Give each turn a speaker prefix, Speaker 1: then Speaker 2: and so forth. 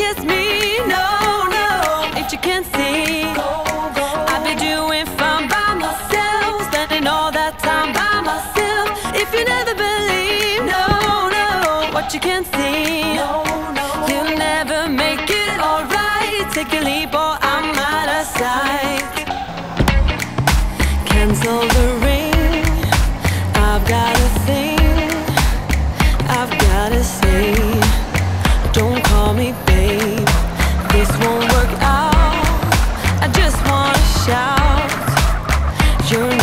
Speaker 1: against me. No, no, if you can't see, I'd be doing fine by myself, spending all that time by myself. If you never believe, no, no, what you can't see, you'll never make it alright. Take a leap or I'm out of sight. Cancel the ring, I've got a thing I've gotta say. Don't call me babe, this won't work out. I just wanna shout, you're